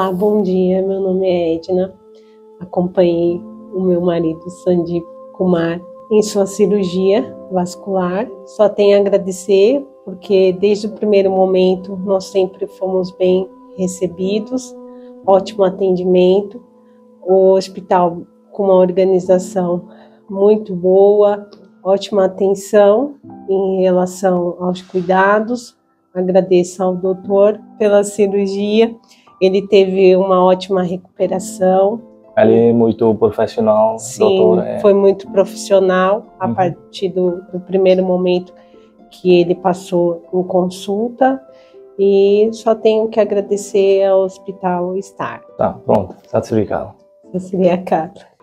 Olá, bom dia. Meu nome é Edna. Acompanhei o meu marido Sandeep Kumar em sua cirurgia vascular. Só tenho a agradecer, porque desde o primeiro momento nós sempre fomos bem recebidos, ótimo atendimento, o hospital com uma organização muito boa, ótima atenção em relação aos cuidados. Agradeço ao doutor pela cirurgia, ele teve uma ótima recuperação. Ele é muito profissional, Sim, doutor. Foi muito profissional a partir do primeiro momento que ele passou em consulta, e só tenho que agradecer ao Hospital Star. Tá, pronto, satisfeito. Essa seria a cara.